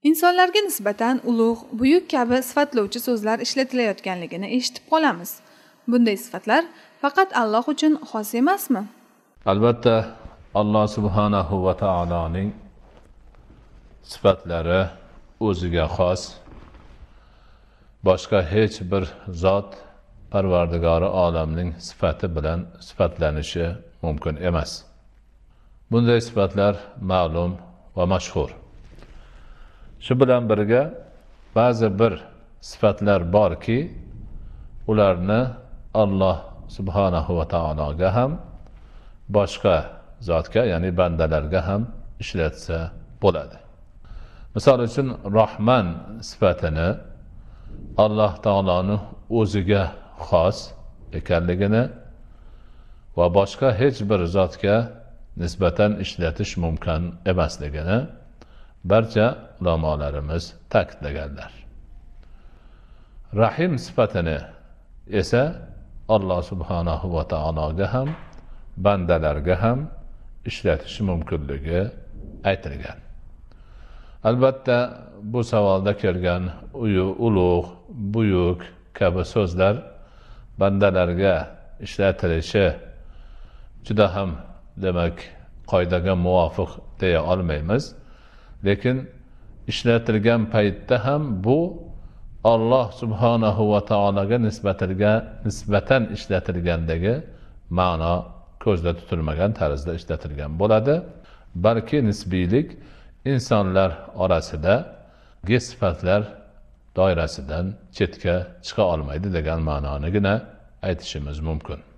Insonlarga nisbatan ulug', buyuk kabi sifatlovchi so'zlar ishlatilayotganligini eshitib qolamiz. Bunday sifatlar faqat Alloh uchun xos emasmi? Albatta, Alloh subhanahu va taoloning sifatlari o'ziga xos. Boshqa hech bir zot Parvardigori olamning sifati bilan sifatlanishi mumkin emas. Bunday sifatlar ma'lum va mashhur. Shu bilan birga ba'zi bir sifatlar borki, ularni Alloh subhanahu va taologa ham boshqa zotga, ya'ni bandalarga ham ishlatsa bo'ladi. Misol uchun Rahman sifatini Alloh taoloning o'ziga xos ekanligini va boshqa hech bir zotga nisbatan ishlatish mumkin emasligini barcha ulamolarimiz ta'kidlaganlar. Rahim sifatini esa Alloh subhanahu va taologa ham bandalarga ham ishlatish mumkinligi aytilgan. Albatta, bu savolda kelgan ulug', buyuk kabi so'zlar bandalarga ishlatilishi juda ham demak qoidaga muvofiq deya olmaymiz. Lekin ishlatilgan paytda ham bu Alloh subhanahu va taologa nisbatan ishlatilgandagi ma'no ko'zda tutilmagan tarzda ishlatilgan bo'ladi. Balki nisbiylik insonlar orasida sifatlar doirasidan chetga chiqa olmaydi degan ma'nonigina aytishimiz mumkin.